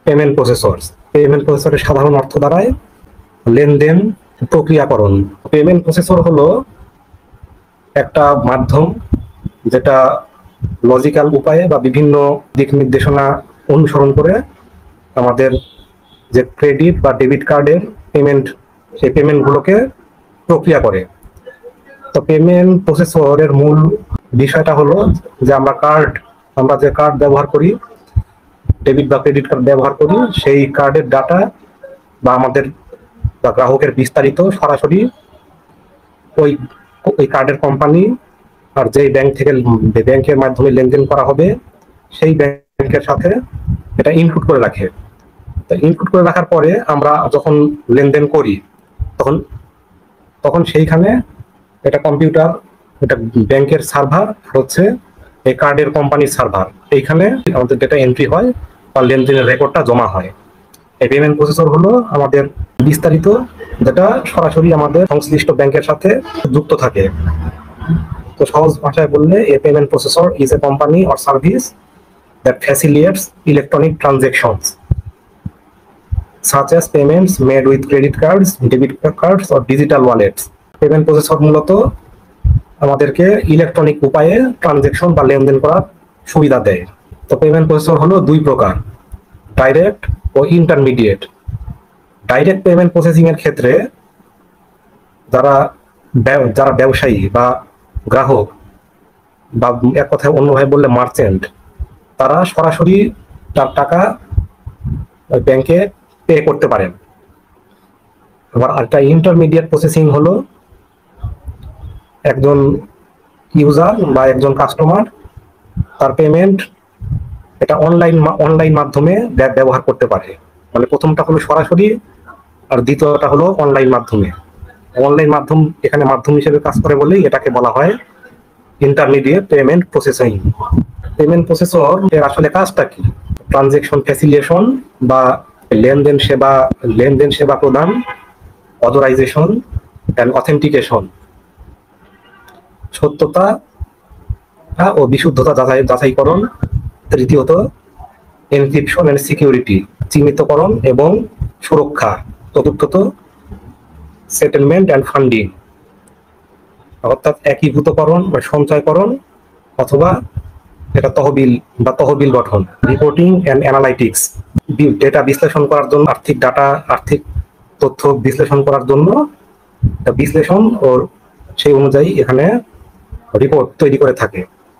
Payment processors. Payment প্রসেসরের সাধারণ অর্থ দাঁড়ায় লেনদেন প্রক্রিয়াকরণ। পেমেন্ট প্রসেসর হলো একটা মাধ্যম যেটা লজিক্যাল উপায়ে বা বিভিন্ন দিক নির্দেশনা অনুসরণ করে আমাদের যে ক্রেডিট বা ডেবিট কার্ডের পেমেন্ট, সেই পেমেন্টগুলোকে প্রক্রিয়া করে। তো পেমেন্ট প্রসেসরের মূল বিষয়টা হলো যে আমরা যে কার্ড ব্যবহার করি, ডেবিট বা ক্রেডিট কার্ড ব্যবহার করি, সেই কার্ডের ডাটা বা আমাদের বা গ্রাহকের বিস্তারিত সরাসরি ওই ওই কার্ডের কোম্পানি আর যেই ব্যাংক থেকে ব্যাংকের মাধ্যমে লেনদেন করা হবে সেই ব্যাংকের সাথে এটা ইনক্লুড করে রাখে। তো ইনক্লুড করে রাখার পরে আমরা যখন লেনদেন করি তখন তখন সেইখানে এটা কম্পিউটার, এটা ব্যাংকের সার্ভার হচ্ছে এই কার্ডের কোম্পানির সার্ভার, এইখানে আমাদের ডেটা এন্ট্রি হয় বা লেনদেনের রেকর্ডটা জমা হয়। এই পেমেন্ট প্রসেসর হলো আমাদের বিস্তারিত যেটা সরাসরি আমাদের সংশ্লিষ্ট ব্যাংকের সাথে যুক্ত থাকে। তো সহজ ভাষায় বললে a payment processor is a company or service that facilitates electronic transactions such as payments made with credit cards, debit cards or digital wallets. Payment processor মূলত আমাদেরকে ইলেকট্রনিক উপায়ে ট্রানজাকশন বা লেনদেন করার সুবিধা দেয়। তো পেমেন্ট প্রসেসর হলো দুই প্রকার, ডাইরেক্ট ও ইন্টারমিডিয়েট। ডাইরেক্ট পেমেন্ট প্রসেসিং এর ক্ষেত্রে যারা ব্যবসায়ী বা গ্রাহক বা এক কথায় অন্যভাবে বললে মার্চেন্ট, তারা সরাসরি তার টাকা ব্যাংকে পে করতে পারেন। আবার একটা ইন্টারমিডিয়েট প্রসেসিং হলো একজন ইউজার বা একজন কাস্টমার তার পেমেন্ট এটা অনলাইন মাধ্যমে ব্যবহার করতে পারে। মানে প্রথমটা হলো সরাসরি আর দ্বিতীয়টা হলো অনলাইন মাধ্যমে। অনলাইন মাধ্যম এখানে মাধ্যম হিসেবে কাজ করে বলেই এটাকে বলা হয় intermediate payment processing. Payment processor এর আসলে কাজটা কি? ট্রানজাকশন ফ্যাসিলিটেশন বা লেনদেন সেবা প্রদান, অথরাইজেশন এন্ড অথেন্টিকেশন, সত্যতা ও বিশুদ্ধতা যাচাইকরণ, তৃতীয়ত এনক্রিপশন এন্ড সিকিউরিটি, চিহ্নিতকরণ এবং সুরক্ষা, চতুর্থত সেটেলমেন্ট এন্ড ফান্ডিং, অর্থাৎ একীভূতকরণ বা সঞ্চয়করণ অথবা এটা তহবিল গঠন, রিপোর্টিং এন্ড অ্যানালাইটিক্স, ডেটা বিশ্লেষণ করার জন্য আর্থিক তথ্য বিশ্লেষণ করার জন্য বিশ্লেষণ ও সেই অনুযায়ী এখানে রিপোর্ট তৈরি করে থাকে,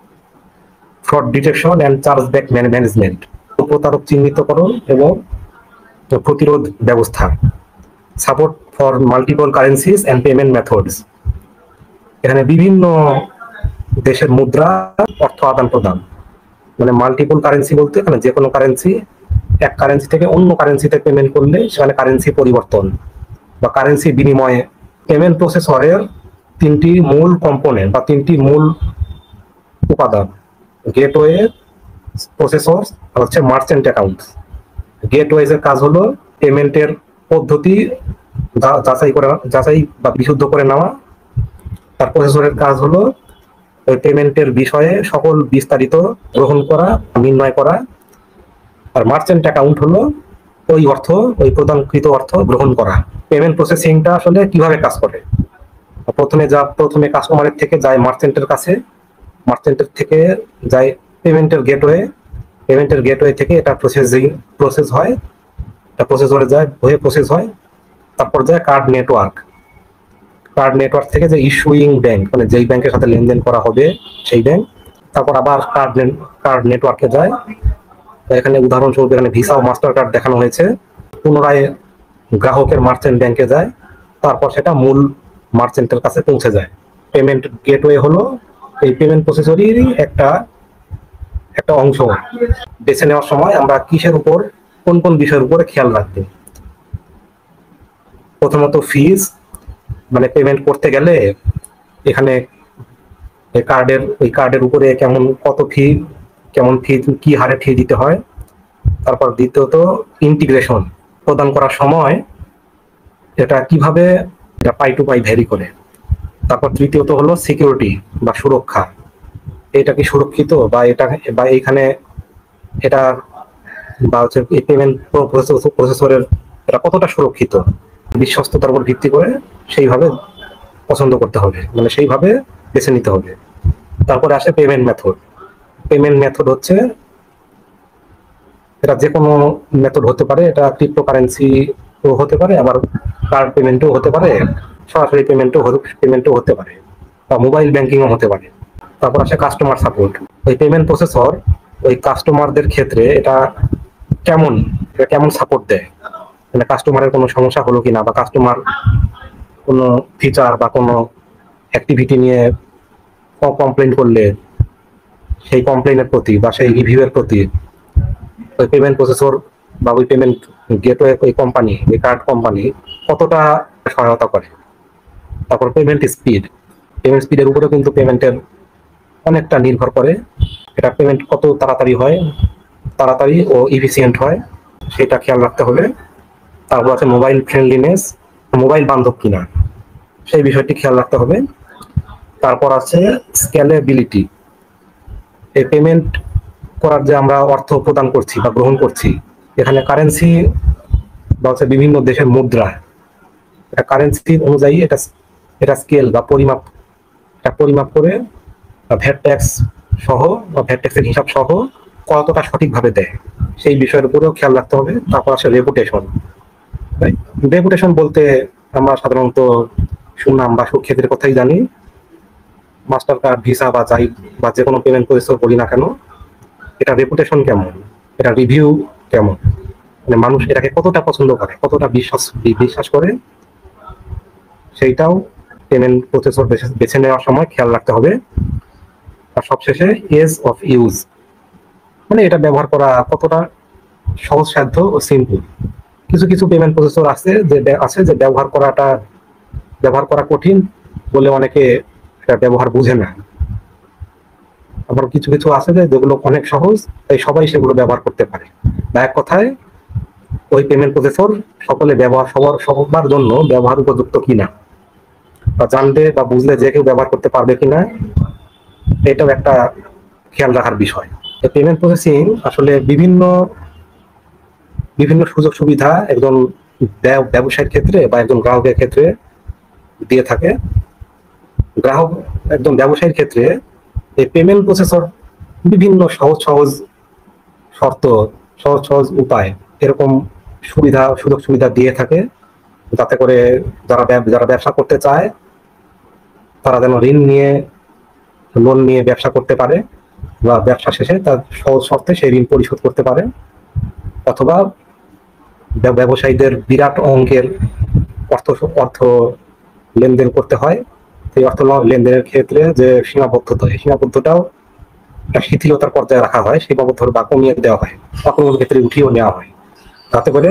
fraud detection and chargeback management, প্রতারক চিহ্নিতকরণ এবং প্রতিরোধ ব্যবস্থা, support for multiple currencies and payment methods, এখানে বিভিন্ন দেশের মুদ্রা অর্থ আদান প্রদান, মানে মাল্টিপল কারেন্সি বলতে এখানে যে কোনো কারেন্সি, এক কারেন্সি থেকে অন্য কারেন্সিতে পেমেন্ট করলে সেখানে কারেন্সি পরিবর্তন বা কারেন্সি বিনিময়ে। পেমেন্ট প্রসেসরের তিনটি মূল কম্পোনেন্ট বা তিনটি মূল উপাদান, গেটওয়ে, প্রসেসর আর হচ্ছে মার্চেন্ট অ্যাকাউন্ট। গেটওয়েজ এর কাজ হলো পেমেন্টের পদ্ধতি যাচাই বা বিশুদ্ধ করে নেওয়া, তার প্রসেসরের কাজ হলো ওই পেমেন্টের বিষয়ে সকল বিস্তারিত গ্রহণ করা, নির্ণয় করা, আর মার্চেন্ট অ্যাকাউন্ট হলো ওই প্রদানকৃত অর্থ গ্রহণ করা। পেমেন্ট প্রসেসিংটা আসলে কিভাবে কাজ করে? প্রথমে কাস্টমারের থেকে যায় মার্চেন্টের কাছে, মার্চেন্টের থেকে যায় পেমেন্টের গেটওয়ে থেকে এটা প্রসেস হয়, এটা প্রসেসরে যায়, প্রসেস হয়, তারপর যায় কার্ড নেটওয়ার্ক থেকে যে ইস্যুইং ব্যাংক, মানে যেই ব্যাংকের সাথে লেনদেন করা হবে সেই ব্যাংক, তারপর আবার কার্ড নেটওয়ার্কে যায়। এখানে উদাহরণস্বরূপ এখানে ভিসা ও মাস্টার কার্ড দেখানো হয়েছে। পুনরায় গ্রাহকের মার্চেন্ট ব্যাংকে যায়, তারপর সেটা মূল মার্চেন্টের কাছে পৌঁছে যায়। পেমেন্ট গেটওয়ে হলো এই পেমেন্ট প্রসেসরেরই একটা অংশ। বেছে নেওয়ার সময় আমরা কোন বিষয়ের উপরে খেয়াল রাখবো? প্রথমত ফিজ, মানে পেমেন্ট করতে গেলে এখানে কার্ডের উপরে কেমন ফি কি হারে ফি দিতে হয়। তারপর দ্বিতীয়ত ইন্টিগ্রেশন, প্রদান করার সময় এটা কিভাবে এটা পাই টু পাই ভ্যারি করে। তারপর তৃতীয়ত হলো সিকিউরিটি বা সুরক্ষা, এটা কি সুরক্ষিত বা এইখানে এটা বা হচ্ছে এই পেমেন্ট প্রসেসরের এটা কতটা সুরক্ষিত, বিশ্বস্ততার উপর ভিত্তি করে সেইভাবে পছন্দ করতে হবে, মানে সেইভাবে বেছে নিতে হবে। তারপরে আসে পেমেন্ট মেথড। পেমেন্ট মেথড হচ্ছে এটা যে কোনো মেথড হতে পারে, এটা ক্রিপ্টোকারেন্সি হতে পারে, আবার কার্ড পেমেন্টও হতে পারে, সরাসরি পেমেন্টও হতে পারে, বা মোবাইল ব্যাংকিংও হতে পারে। তারপর আসে কাস্টমার সাপোর্ট। ওই পেমেন্ট প্রসেসর ওই কাস্টমারদের ক্ষেত্রে এটা কেমন সাপোর্ট দেয়, মানে কাস্টমারের কোনো সমস্যা হলো কিনা, বা কাস্টমার কোনো ফিচার বা কোনো অ্যাক্টিভিটি নিয়ে কমপ্লেন করলে সেই কমপ্লেনের প্রতি বা সেই রিভিউয়ের প্রতি ওই পেমেন্ট প্রসেসর বা ওই পেমেন্ট গেটওয়ে ওই কোম্পানি, ওই কার্ড কোম্পানি কতটা সহায়তা করে। তারপর পেমেন্ট স্পিডের উপরেও কিন্তু পেমেন্টের অনেকটা নির্ভর করে। এটা পেমেন্ট কত তাড়াতাড়ি ও ইফিসিয়েন্ট হয় সেটা খেয়াল রাখতে হবে। তারপর আছে মোবাইল ফ্রেন্ডলিনেস, মোবাইল বান্ধব কিনা সেই বিষয়টি খেয়াল রাখতে হবে। তারপর আছে স্কেলেবিলিটি, এই পেমেন্ট করার যে আমরা অর্থ প্রদান করছি বা গ্রহণ করছি, এখানে কারেন্সি বা হচ্ছে বিভিন্ন দেশের মুদ্রা, এটা কারেন্সি অনুযায়ী এটা স্কেল বা পরিমাপ করে ভ্যাট ট্যাক্স সহ বা ভ্যাট ট্যাক্সের হিসাব সহ কতটা সঠিকভাবে দেয় সেই বিষয়ের উপরেও খেয়াল রাখতে হবে। তারপর আসে রেপুটেশন বলতে আমরা সাধারণত সুনাম বা সুখ্যাতির কথাই জানি। মাস্টার কার্ড, ভিসা বা যে কোনো পেমেন্ট প্রসেসর বলি না কেন, এটা রেপুটেশন কেমন, এটা রিভিউ কেমন, মানে মানুষ এটাকে কতটা পছন্দ করে, কতটা বিশ্বাস করে, সেইটাও পেমেন্ট প্রসেসর বেছে নেওয়ার সময় খেয়াল রাখতে হবে। আর সবশেষে এজ অফ ইউজ, মানে এটা ব্যবহার করা কতটা সহজসাধ্য ও সিম্পল। কিছু পেমেন্ট প্রসেসর আছে যে ব্যবহার করা কঠিন বলে অনেকে এটা ব্যবহার বুঝে না। আবার কিছু আছে যেগুলো অনেক সহজ, তাই সবাই সেগুলো ব্যবহার করতে পারে। বা এক কথায় ওই পেমেন্ট প্রসেসর সবার জন্য ব্যবহার উপযুক্ত কিনা, বা জানলে বা বুঝলে যে কেউ ব্যবহার করতে পারবে কিনা, এটাও একটা খেয়াল রাখার বিষয়। পেমেন্ট প্রসেসিং আসলে বিভিন্ন সুযোগ সুবিধা একজন ব্যবসায়ীর ক্ষেত্রে বা একজন গ্রাহকের ক্ষেত্রে দিয়ে থাকে। একজন ব্যবসায়ীর ক্ষেত্রে এই পেমেন্ট প্রসেসর বিভিন্ন সহজ শর্ত, সহজ উপায়, এরকম সুযোগ সুবিধা দিয়ে থাকে, যাতে করে যারা ব্যবসা করতে চায় তারা যেন লোন নিয়ে ব্যবসা করতে পারে, বা ব্যবসা শেষে তার সহজ শর্তে সেই ঋণ পরিশোধ করতে পারে। অথবা ব্যবসায়ীদের বিরাট অঙ্কের অর্থ লেনদেন করতে হয়, সেই অর্থ লেনদেনের ক্ষেত্রে যে সীমাবদ্ধতাও একটা শিথিলতার পর্যায়ে রাখা হয়, সীমাবদ্ধ বা কমিয়ে দেওয়া হয়, কোনো ক্ষেত্রে উঠিয়েও নেওয়া হয়, যাতে করে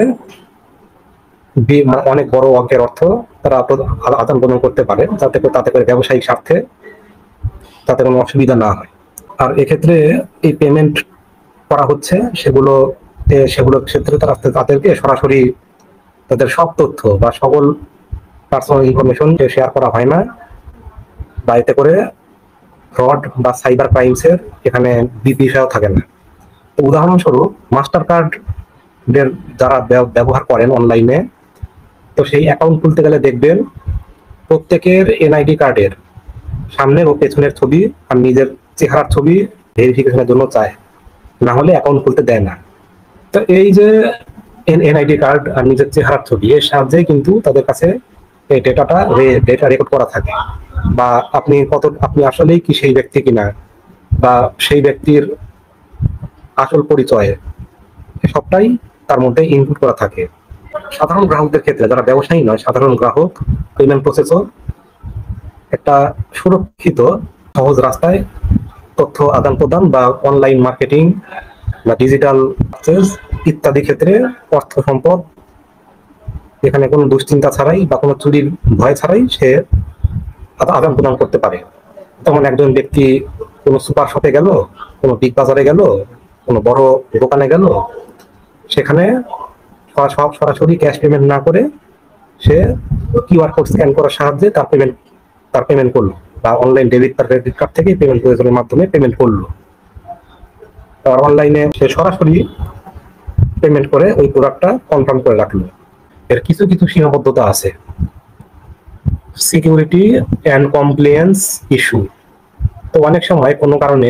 অনেক বড় অঙ্কের অর্থ তারা আদান প্রদান করতে পারে, তাতে করে ব্যবসায়িক স্বার্থে তাতে কোনো অসুবিধা না হয়। আর এক্ষেত্রে এই পেমেন্ট করা হচ্ছে সেগুলোর ক্ষেত্রে তাদেরকে সরাসরি তাদের সব তথ্য বা সকল পার্সোনাল ইনফরমেশন শেয়ার করা হয় না, বা এতে করে ফ্রড বা সাইবার ক্রাইমসের এখানে বিষয়ও থাকে না। তো উদাহরণস্বরূপ মাস্টার কার্ডের যারা ব্যবহার করেন অনলাইনে, তো সেই অ্যাকাউন্ট খুলতে গেলে দেখবেন প্রত্যেকের এনআইডি কার্ডের সামনের ও পেছনের ছবি আর নিজের চেহারার ছবি ভেরিফিকেশনের জন্য চায়, না হলে অ্যাকাউন্ট খুলতে দেয় না। তো এই যে এনআইডি কার্ড আর নিজের চেহারার ছবি, এর সাহায্যে কিন্তু তাদের কাছে এই ডেটা রেকর্ড করা থাকে, বা আপনি আসলেই কি সেই ব্যক্তি কিনা, বা সেই ব্যক্তির আসল পরিচয়, সবটাই তার মধ্যে ইনপুট করা থাকে। সাধারণ গ্রাহকদের ক্ষেত্রে, যারা ব্যবসায়ী নয়, সাধারণ গ্রাহক, পেমেন্ট প্রসেসর একটা সুরক্ষিত সহজ রাস্তায় তথ্য আদান প্রদান বা অনলাইন মার্কেটিং বা ডিজিটাল ইত্যাদি ক্ষেত্রে অর্থ সম্পদ এখানে কোনো দুশ্চিন্তা ছাড়াই বা কোনো চুরির ভয় ছাড়াই সে আদান প্রদান করতে পারে। তখন একজন ব্যক্তি কোনো সুপার শপে গেল, কোনো বিগ বাজারে গেল, কোনো বড় দোকানে গেল, সেখানে সরাসরি ক্যাশ পেমেন্ট না করে সে কিউআর কোড স্ক্যান করার সাহায্যে তার পেমেন্ট করলো, বা অনলাইন ডেবিট বা ক্রেডিট কার্ড থেকে পেমেন্ট প্রয়োজনের মাধ্যমে পেমেন্ট করলো। আর অনলাইনে সে সরাসরি পেমেন্ট করে ওই প্রোডাক্টটা কনফার্ম করে রাখলো। এর কিছু কিছু সীমাবদ্ধতা আছে। Security and compliance issue. তো অনেক সময় কোনো কারণে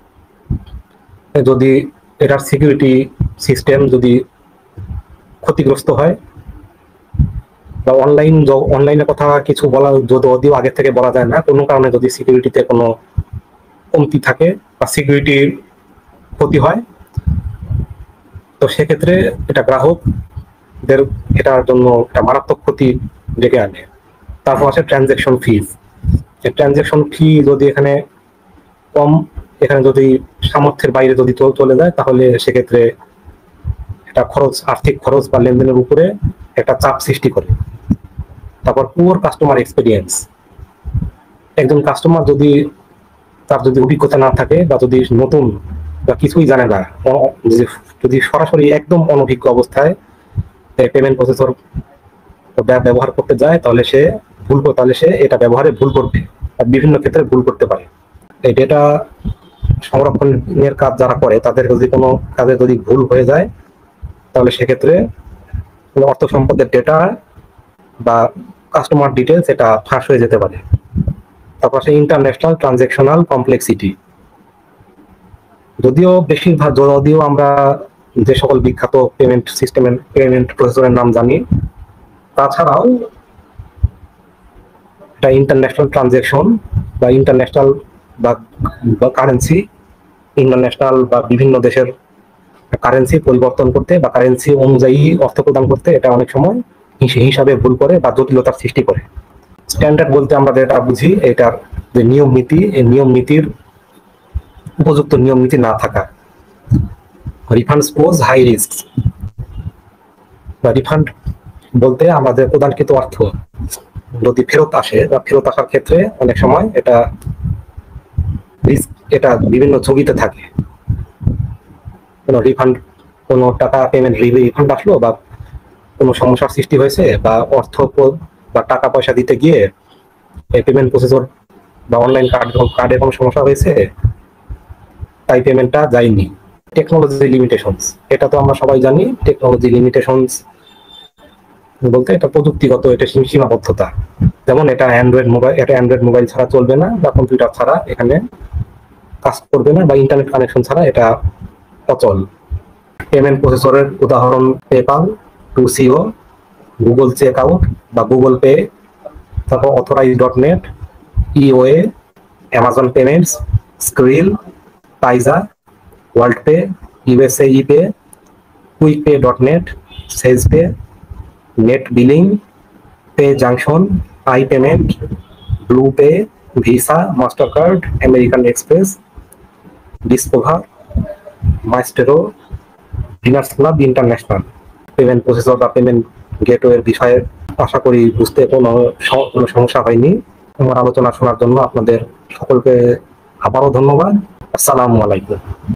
যদি এটার সিকিউরিটি সিস্টেম যদি ক্ষতিগ্রস্ত হয়, বা অনলাইনের কথা কিছু বলা যদিও আগে থেকে বলা যায় না, কোনো কারণে যদি সিকিউরিটিতে কোনো কমতি থাকে বা সিকিউরিটির ক্ষতি হয়, তো সেক্ষেত্রে এটা গ্রাহকদের এটার জন্য একটা মারাত্মক ক্ষতি ডেকে আনে। তারপর আছে ট্রানজ্যাকশন ফিজ। ট্রানজ্যাকশন ফি যদি এখানে কম, এখানে যদি সামর্থ্যের বাইরে যদি চলে যায়, তাহলে সেক্ষেত্রে এটা আর্থিক খরচ বা লেনদেনের উপরে একটা চাপ সৃষ্টি করে। তারপর পুয়ার কাস্টমার এক্সপিরিয়েন্স। একজন কাস্টমার তার যদি অভিজ্ঞতা না থাকে বা যদি নতুন বা কিছুই জানে না, যদি সরাসরি একদম অনভিজ্ঞ অবস্থায় পেমেন্ট প্রসেসর ব্যবহার করতে যায়, তাহলে সে এটা ব্যবহারে ভুল করবে, আর বিভিন্ন ক্ষেত্রে ভুল করতে পারে। এই ডেটা সংরক্ষণের কাজ যারা করে, তাদের যদি কোনো কাজে যদি ভুল হয়ে যায়, তাহলে সেক্ষেত্রে অর্থ সম্পদের ডেটা বা কাস্টমার ডিটেলস এটা ফাঁস হয়ে যেতে পারে। তারপর আছে ইন্টারন্যাশনাল ট্রানজ্যাকশনাল কমপ্লেক্সিটি। যদিও আমরা যে সকল বিখ্যাত পেমেন্ট প্রসেসরের নাম জানি, তাছাড়াও এটা ইন্টারন্যাশনাল ট্রানজ্যাকশন বা ইন্টারন্যাশনাল বা কারেন্সি, ইন্টারন্যাশনাল বা বিভিন্ন দেশের কারেন্সি পরিবর্তন করতে বা কারেন্সি অনুযায়ী অর্থ প্রদান করতে এটা অনেক সময় হিসাবে ভুল করে বা জটিলতার সৃষ্টি করে। স্ট্যান্ডার্ড বলতে আমরা যেটা বুঝি, এটার যে নিয়ম নীতি, এই নিয়ম নীতির উপযুক্ত নিয়ম নীতি না থাকা। Refunds pose high risk. Refund বলতে আমাদের প্রদানকৃত অর্থ যদি ফেরত আসে বা ফেরত আসার ক্ষেত্রে অনেক সময় এটা বিভিন্ন ঝুঁকিতে থাকে। কোনো টাকা পেমেন্ট রিফান্ড আসলো বা কোনো সমস্যার সৃষ্টি হয়েছে, বা অর্থ বা টাকা পয়সা দিতে গিয়ে পেমেন্ট প্রসেসর বা অনলাইন কার্ডে কোনো সমস্যা হয়েছে, তাই পেমেন্টটা যায়নি। টেকনোলজি লিমিটেশনস, এটা তো আমরা সবাই জানি। টেকনোলজি লিমিটেশনস বলতে এটা প্রযুক্তিগত এটা সীমাবদ্ধতা। যেমন এটা অ্যান্ড্রয়েড মোবাইল ছাড়া চলবে না, বা কম্পিউটার ছাড়া এখানে কাজ করবে না, বা ইন্টারনেট কানেকশন ছাড়া এটা অচল। পেমেন্ট প্রসেসরের উদাহরণ পেপাল, টুসিও, গুগল চেক আউট বা গুগল পে, তারপর অথরাইজ.নেট, ইওএ, Amazon payments, Skrill, Payza, World Pay, USA ePay, quickpay dot net, sales pay, net billing, pay junction, I payment, blue pay, Visa, Master card, American Express, Discover, Maestro, Diners Club International. Payment processor বা payment গেটওয়ের বিষয়ে আশা করি বুঝতে কোনো সমস্যা হয়নি। আমার আলোচনা শোনার জন্য আপনাদের সকলকে আবারও ধন্যবাদ। আসসালামু আলাইকুম।